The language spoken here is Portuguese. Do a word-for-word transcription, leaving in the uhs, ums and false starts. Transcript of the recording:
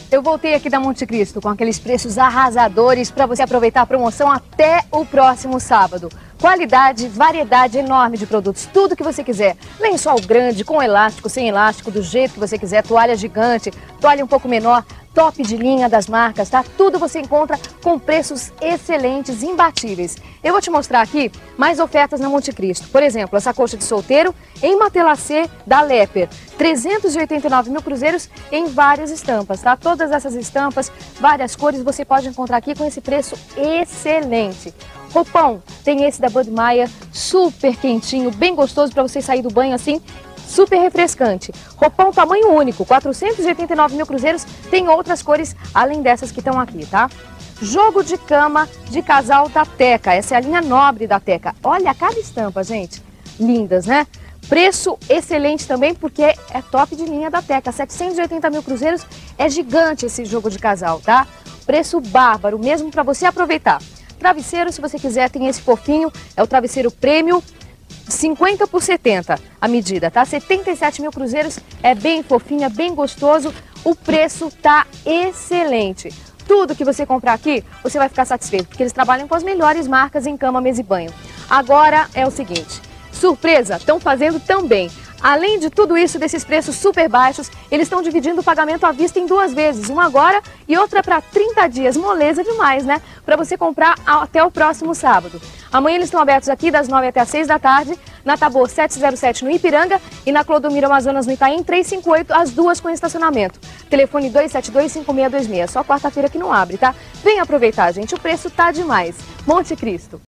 Eu voltei aqui da Monte Cristo com aqueles preços arrasadores para você aproveitar a promoção até o próximo sábado. Qualidade, variedade enorme de produtos, tudo que você quiser. Lençol grande, com elástico, sem elástico, do jeito que você quiser, toalha gigante, toalha um pouco menor, top de linha das marcas, tá? Tudo você encontra com preços excelentes, imbatíveis. Eu vou te mostrar aqui mais ofertas na Monte Cristo. Por exemplo, essa coxa de solteiro em matelacê da Leper. trezentos e oitenta e nove mil cruzeiros em várias estampas, tá? Todas essas estampas, várias cores, você pode encontrar aqui com esse preço excelente. Roupão, tem esse da Budmeier, super quentinho, bem gostoso para você sair do banho assim, super refrescante. Roupão tamanho único, quatrocentos e oitenta e nove mil cruzeiros, tem outras cores além dessas que estão aqui, tá? Jogo de cama de casal da Teca, essa é a linha nobre da Teca. Olha cada estampa, gente, lindas, né? Preço excelente também porque é top de linha da Teca, setecentos e oitenta mil cruzeiros, é gigante esse jogo de casal, tá? Preço bárbaro mesmo para você aproveitar. Travesseiro, se você quiser, tem esse fofinho, é o travesseiro prêmio, cinquenta por setenta a medida, tá? setenta e sete mil cruzeiros, é bem fofinho, é bem gostoso, o preço tá excelente. Tudo que você comprar aqui, você vai ficar satisfeito, porque eles trabalham com as melhores marcas em cama, mesa e banho. Agora é o seguinte, surpresa, estão fazendo também. Além de tudo isso, desses preços super baixos, eles estão dividindo o pagamento à vista em duas vezes, uma agora e outra para trinta dias. Moleza demais, né? Para você comprar até o próximo sábado. Amanhã eles estão abertos aqui das nove até as seis da tarde, na Tabor setecentos e sete no Ipiranga e na Clodomiro Amazonas no Itaim trezentos e cinquenta e oito, as duas com estacionamento. Telefone dois sete dois, cinco seis dois seis, só quarta-feira que não abre, tá? Vem aproveitar, gente, o preço tá demais. Monte Cristo.